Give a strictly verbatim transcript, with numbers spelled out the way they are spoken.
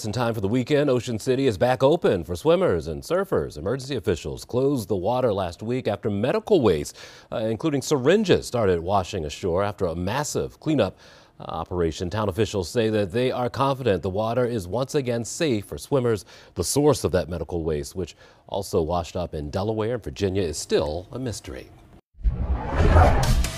In time for the weekend, Ocean City is back open for swimmers and surfers. Emergency officials closed the water last week after medical waste, uh, including syringes, started washing ashore after a massive cleanup uh, operation. Town officials say that they are confident the water is once again safe for swimmers. The source of that medical waste, which also washed up in Delaware and Virginia, is still a mystery.